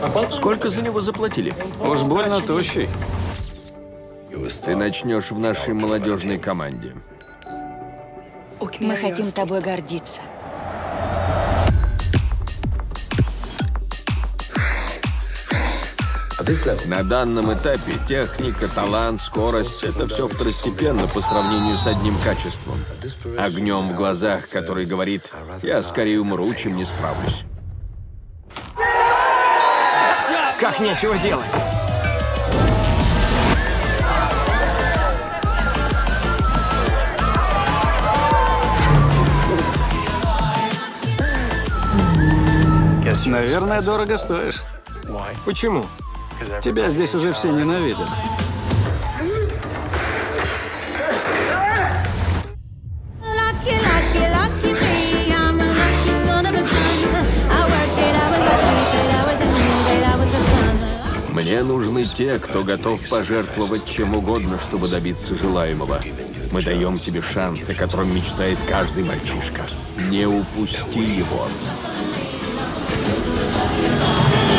Сколько за него заплатили? Уж больно тощий. Ты начнешь в нашей молодежной команде. Мы хотим тобой гордиться. На данном этапе техника, талант, скорость – это все второстепенно по сравнению с одним качеством. Огнем в глазах, который говорит: «Я скорее умру, чем не справлюсь». Как нечего делать? Наверное, дорого стоишь. Почему? Тебя здесь уже все ненавидят. Lucky, lucky, lucky me. I'm a lucky son of a gun. I worked it, I was a stupid, I was a newbie, I was for fun. Мне нужны те, кто готов пожертвовать чем угодно, чтобы добиться желаемого. Мы даем тебе шанс, о котором мечтает каждый мальчишка. Не упусти его.